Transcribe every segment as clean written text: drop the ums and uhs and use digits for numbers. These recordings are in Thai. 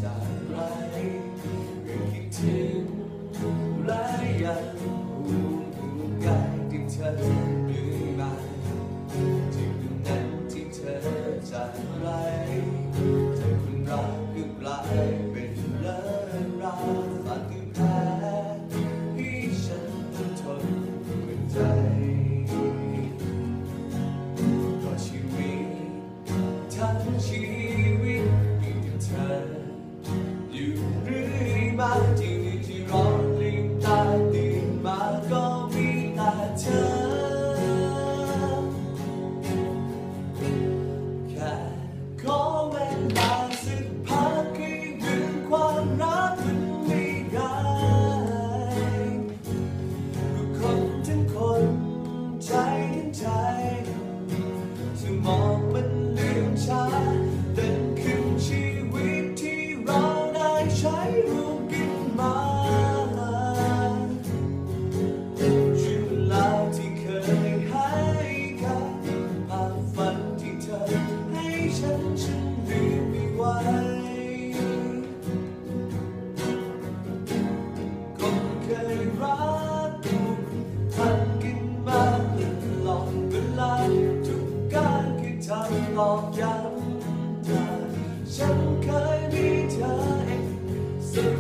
จากไรคิดถึงและยังห่วงกายที่เธอเหนื่อยมาที่วันนั้นที่เธอจากไรเธอคนรักก็กลายเป็นเลิศราฝากคือแผลที่ฉันต้องทนกับใจก็ชีวิตทั้งชีวิตอยู่กับเธออยู่เรื่อยมาที่นี่ที่รอลืมตาตื่นมาก็มีแต่เธอแค่ขอเวลาสักพักให้ลืมความรักมันไม่ได้ทุกคนทั้งคนใจทั้งใจสมองมันลืมช้าแต่คือชีวิตที่เราได้ใช้ร่วมกันมาช่วงเวลาที่เคยให้กันภาพฝันที่เธอให้ฉันลืมไม่ไหวคนเคยรักผูกพันกันมาตลอดเวลาทุกการที่ทำหลอกย้ำเธอฉันเคยมีเธอเองเสม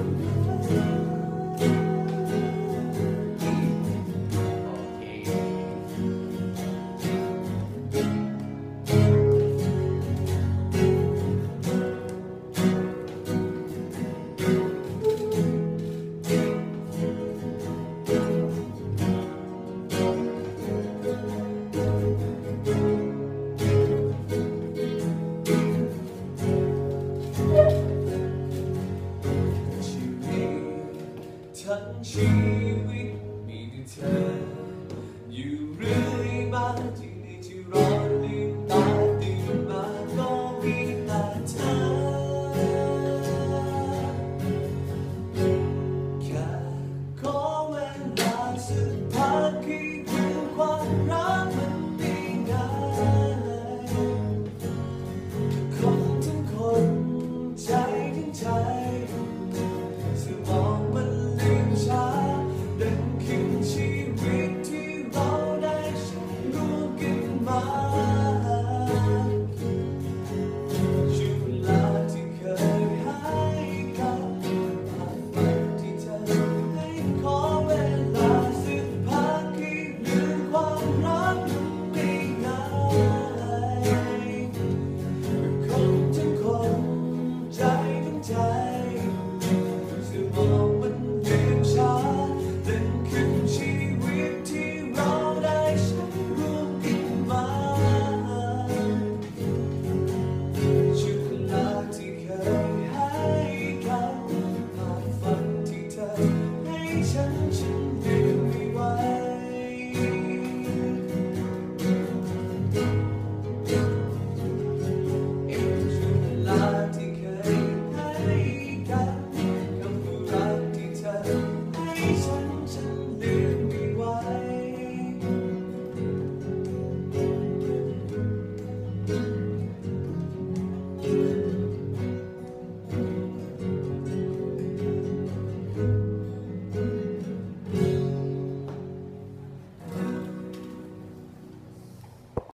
ทั้งชี